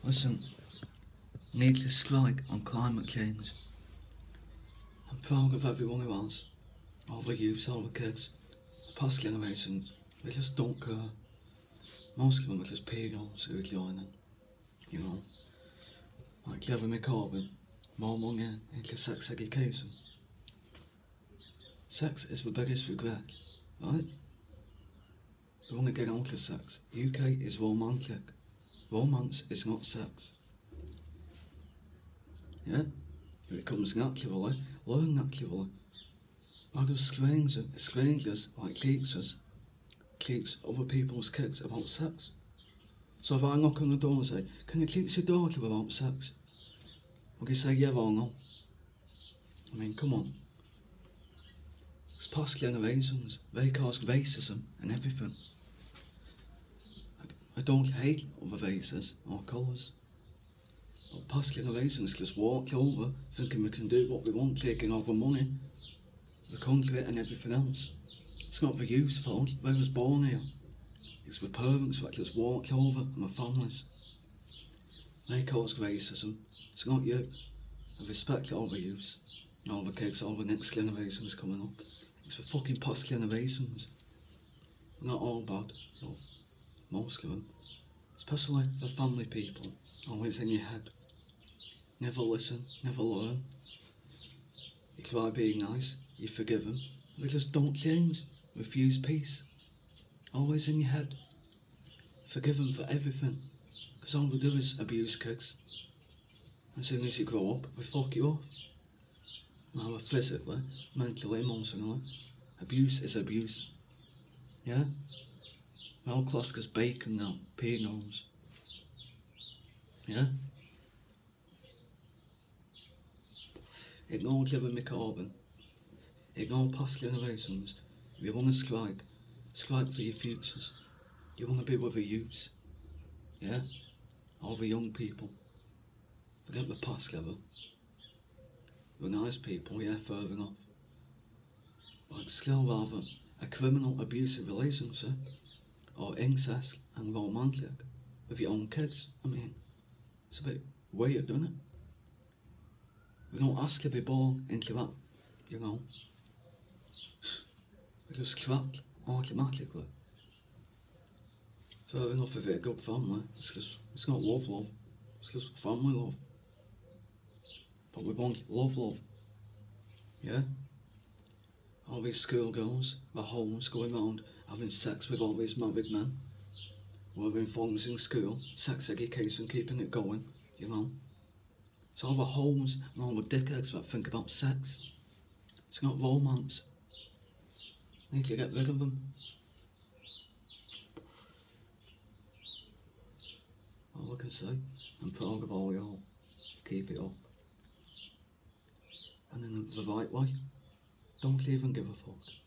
Listen, needless strike on climate change. I'm proud of everyone who has. All the youths, all the kids, the past generations, they just don't care. Most of them are just pedos who are joining, you know. Like Jeremy Corbyn, more money into sex education. Sex is the biggest regret, right? We want to get out of sex. UK is romantic. Romance is not sex. Yeah? If it comes naturally, learn naturally. Like those strangers like teach other people's kids about sex. So if I knock on the door and say, can you teach your daughter about sex? Will you say yeah or no? I mean, come on. It's past generations, they caused racism and everything. I don't hate other races or colours. But past generations just walked over thinking we can do what we want, taking over money, the country and everything else. It's not the youth's fault, they was born here. It's the parents that just walked over and the families. They caused racism. It's not you. I respect all the youths, all the kids, all the next generations coming up. It's the fucking past generations. Not all bad, but most of them. Especially the family people, always in your head. Never listen, never learn. You try being nice, you forgive them, they just don't change, refuse peace. Always in your head. Forgive them for everything, because all they do is abuse kids. As soon as you grow up, they fuck you off. Either physically, mentally, emotionally. Abuse is abuse. Yeah? We're all classed as bacon now, pedos. Yeah? Ignore Jeremy Corbyn. Ignore past generations. If you want to strike for your futures. You want to be with the youths. Yeah? All the young people. Forget the past ever. We're nice people, yeah, further off. But still rather a criminal abusive relationship or incest and romantic with your own kids. I mean, it's a bit weird, isn't it? We don't ask to be born into that, you know. We just trapped automatically. Fair enough if it's a good family. It's not love, it's just family love. But we want love. Yeah? All these schoolgirls, their homes, going around having sex with all these married men. Wearing thongs in school, sex education, keeping it going, you know. It's all the homes and all the dickheads that think about sex. It's not romance. Need to get rid of them. All I can say, I'm proud of all y'all. Keep it up. And in the right way. Don't even give a fuck.